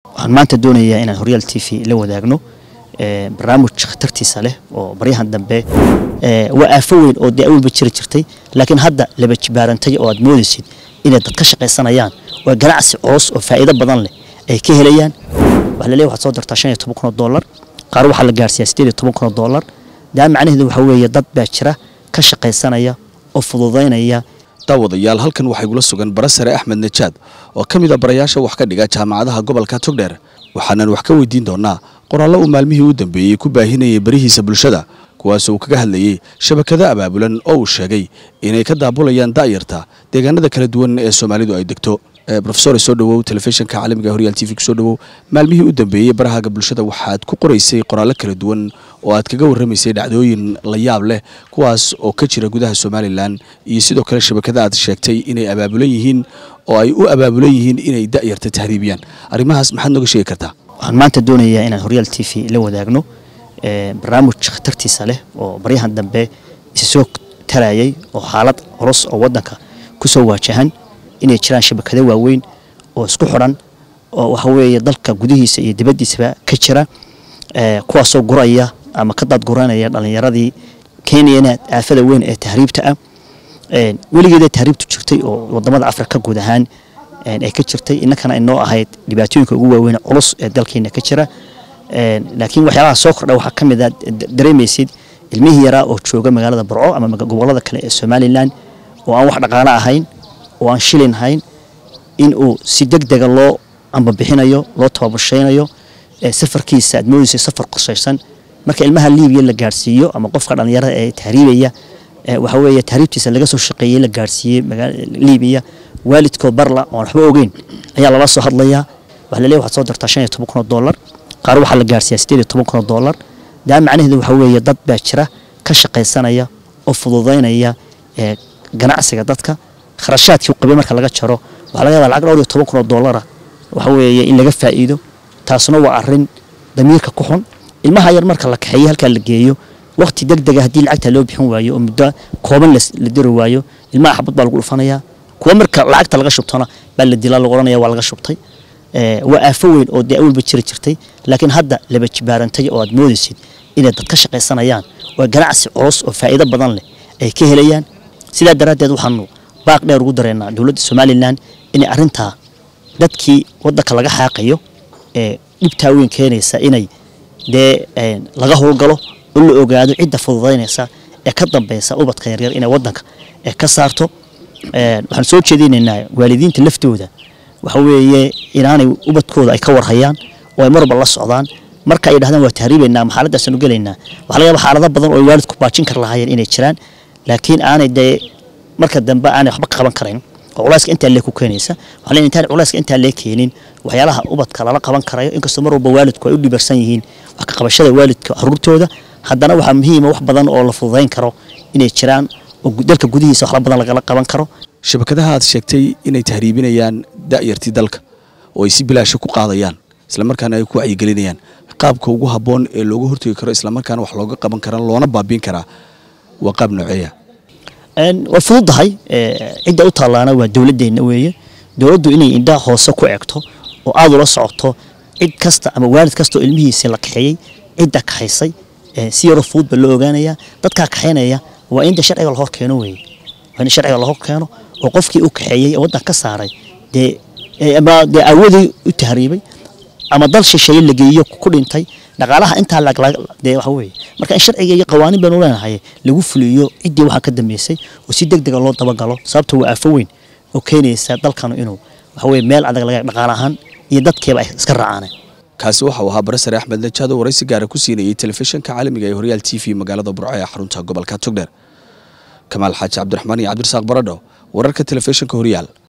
waxaan maanta doonayaa inaan Horyaal TV la wadaagno barnaamij khatartiisa leh oo baryahan dambe waa aafo weyn oo awalba jirtay laakiin hadda laba jibaarantay oo aad moodaysid inay dad ka shaqaysanayaan oo ganacsi culus oo faa'iido badan leh ay ka helayaan waxa la leeyahay waxaad soo dirtaa $15,000 qaar waxa la gaarsiiyay $18,000 daa macnaheedu waxa weeye dad baa jira ka shaqaysanaya oo fududeynaya daawadayaal halkan waxay gula sugan Barasare Axmed Najaad oo kamid ah barayaasha wax ka dhiga jaamacadaha gobolka Togdheer waxaan wax ka weydiin doonaa qoraallo uu maalmihii u dambeeyay ku baahinayay barihiisa bulshada kuwaas oo kaga hadlayay shabakada abaabulan oo uu sheegay inay ka daabulayaan daayirta deegaanada kala duwan ee Soomaalidu ay degto Professor soo dhawow telefishinka caalamiga Horyaal TV ku soo dhawow maalmihii u dambeeyay baraha bulshada waxaad ku qoraysay qoraallo kala duwan oo aad kaga warramaysay dhacdooyin la yaab leh kuwaas oo ka jira gudaha Soomaaliland iyo sidoo kale shabakada aad sheegtay inay abaabulan yihiin oo ay u abaabulan yihiin inay daayirta tahriibiyaan arimahaas maxaad nooga sheegi kartaa waxaan maanta doonayaa inaan Horyaal TV la wadaagno barnaamij khatartiisa leh oo baryahan dambe isoo tarayay oo xaalad culus oo wadanka ku soo waajahan inay jiraan shabakado waaweyn oo isku xiran oo waxa weeye dalka gudihiisa iyo dibadiisaba ka jira kuwaas oo guraya ama ka dad guranaya dhalinyaradii Kenya aafada weyn ee tahriibta ah weligeeda tahriibtu jirtay oo wadamada Afrika guud ahaan ay ka jirtay innakana inoo ahayd dhibaatooyinka ugu waaweyn culus ee dalkeena ka jira laakiin waxyaalaha soo kordhay waxa kamid ah dareemaysid ilmihii yaraa oo jooga magaalada Burco ama gobolada kale ee Soomaaliland oo aan wax dhaqaale ahayn oo aan shilin hayn in uu si degdeg ah loo amba bixinayo loo tababashaynayo safarkiisa aad moodaysid safar qosaysan marka ilmaha Liibiya la gaarsiiyo ama qofka dhalinyarada ee tahriibaya waxa weeye tahriibtiisa laga soo shaqeeyay la gaarsiiyay magaalada Liibiya waalidkood barla oo waxba ogeyn ayaa lala soo hadlaya waxa la leeyahay waxaad soo dirtaa $15,000 qaar waxa la gaarsiiyay $18,000 daa macnaheedu waxa weeye dad baa jira ka shaqaysanaya oo fududeynaya ganacsiga dadka kharashaadkii qabay marka laga jaro waxa laga yaabaa lacag $10,000 waxa weeye in laga faa'iido taasna waa arrin damiirka ku xun ilmaha yar marka la kaxeeyo halka la geeyo waqti degdeg ah hadii lacagta loo bixin waayo oo muddo kooban la diri waayo ilmaha xabad baa lagu dhufanaya kuwa marka lacagta laga shubtana baa la dilaa lagu oranaya waa laga shubtay waa aafo weyn oo awalba jirtay laakiin hadda laba jibaarantay oo aad moodaysid inay dad ka shaqaysanayaan oo ganacsi culus oo faa'iido badan leh ay ka helayaan sida daraadeed waxaanu baaq dheer ugu dareennaa dawladda Soomaaliland in arinta dadkii wadanka laga xaaqayo dhibta weyn keenaysa inay laga howlgalo oo la ogaado cidda fududeynaysa ee ka dambaysa ubadka yaryar inay wadanka ka saarto waxaan soo jeedinaynaa waalidiinta laftooda waxa weeye inaanay ubadkooda ay ka warhayaan oo ay marba la socdaan marka ay dhahdaan waa tahriibaynaa maxaladaas aanu galeynaa waxa laga yaabaa xaalado badan oo waalidku baajin kar lahaayeen inay jiraan laakiin aanay marka dambe aanay waxba qaban karin oo culayska inta leeku keenaysa waxa la intaan culayska inta leek keenin waxyaalaha ubadka lala qaban karayo inkastoo mar walba waalidku ay u dhibarsan yihiin wax ka qabashada waalidka carruurtooda haddana waxa muhiim ah wax badan oo la fududeyn karo inay jiraan oo dalka gudihiisa wax badan laga qaban karo shabakadaha aad sheegtay inay tahriibinayaan daayirtii dalka oo ay si bilaash ku qaadayaan isla markaana ay ku wacyigelinayaan qaabka ugu haboon ee looga hortagi karo isla markaana wax looga qaban karo loona baabin kara waa qaab nooceeya waa fududahay cidda u taalaana waa dawladeena weeye dawladdu inay indha hoose ku eegto oo aad ula socoto cid kasta ama waalid kasta oo ilmihiisa la kaxeeyay cidda ka haysay si yar fudud loo ogaanaya dadka kaxeynaya waa in sharciga la hor keeno weeye waa in sharciga la hor keeno oo qofkii uu kaxeeyay wadan ka saaray ama awoodii u tahriibay ama dal shisheeye la geeyo ku dhintay dhaqaalaha inta waxa weeye marka in sharciga iyo qawaaniin baan u leenahay lagu fuliyo cidii waxa ka dambeysay oo si degdeg ah loo dabagalo sababtoo waa aafo weyn oo keenaysa dalkan inuu waxa weeye meel adag laga dhaqaalahan iyo dadkeeba iska raacaan kaasi waxa uu ahaa Barasare Axmed Najaad oo waraysi gaar ah ku siinayay telefishinka caalamiga ee Horyaal TV magaalada Burco ee xarunta gobolka Togdheer Kamaal Xaaji Cabdiraxmaan iyo Cabdirasaaq Baradho wararka telefishinka Horyaal